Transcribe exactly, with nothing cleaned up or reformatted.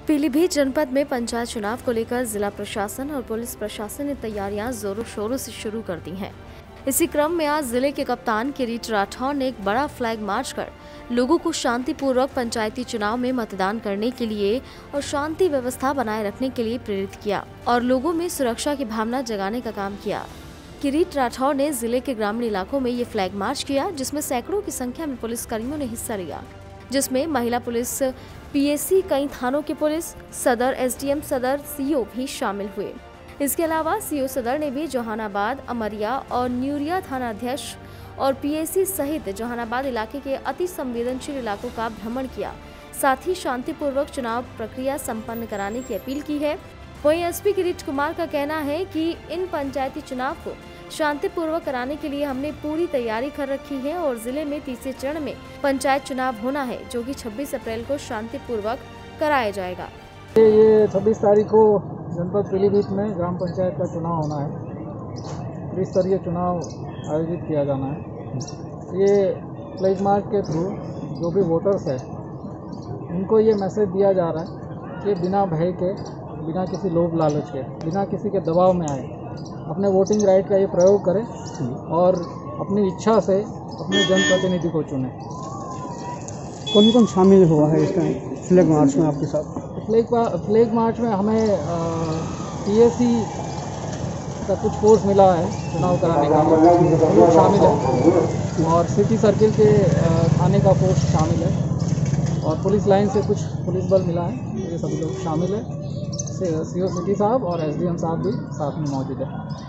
पीलीभीत जनपद में पंचायत चुनाव को लेकर जिला प्रशासन और पुलिस प्रशासन ने तैयारियां जोरों शोरों से शुरू कर दी हैं। इसी क्रम में आज जिले के कप्तान किरीट राठौर ने एक बड़ा फ्लैग मार्च कर लोगों को शांतिपूर्वक पंचायती चुनाव में मतदान करने के लिए और शांति व्यवस्था बनाए रखने के लिए प्रेरित किया और लोगों में सुरक्षा की भावना जगाने का काम किया। किरीट राठौर ने जिले के ग्रामीण इलाकों में ये फ्लैग मार्च किया, जिसमें सैकड़ों की संख्या में पुलिसकर्मियों ने हिस्सा लिया, जिसमें महिला पुलिस, पीएसी, कई थानों के पुलिस सदर, एसडीएम सदर, सीओ भी शामिल हुए। इसके अलावा सीओ सदर ने भी जहानाबाद, अमरिया और न्यूरिया थाना अध्यक्ष और पीएसी सहित जहानाबाद इलाके के अति संवेदनशील इलाकों का भ्रमण किया। साथ ही शांतिपूर्वक चुनाव प्रक्रिया संपन्न कराने की अपील की है। वहीं एसपी किरीट कुमार का कहना है कि इन पंचायती चुनाव को शांतिपूर्वक कराने के लिए हमने पूरी तैयारी कर रखी है और जिले में तीसरे चरण में पंचायत चुनाव होना है, जो कि छब्बीस अप्रैल को शांतिपूर्वक कराया जाएगा। ये छब्बीस तारीख को जनपद पीलीभीत में ग्राम पंचायत का चुनाव होना है। त्रिस्तरीय चुनाव आयोजित किया जाना है। ये फ्लैग मार्च के थ्रू जो भी वोटर्स है उनको ये मैसेज दिया जा रहा है कि बिना भय के, बिना किसी लोभ लालच के, बिना किसी के दबाव में आए अपने वोटिंग राइट का ये प्रयोग करें और अपनी इच्छा से अपने जनप्रतिनिधि को चुनें। कौन कौन शामिल हुआ है इसका फ्लैग मार्च में आपके साथ? फ्लैग फ्लैग मार्च में हमें पीएसी का कुछ फोर्स मिला है चुनाव कराने का, हम लोग शामिल है, और सिटी सर्किल के थाने का फोर्स शामिल है और पुलिस लाइन से कुछ पुलिस बल मिला है। ये सभी लोग शामिल है। सीओ सिटी साहब और एसडीएम साहब भी साथ में मौजूद है।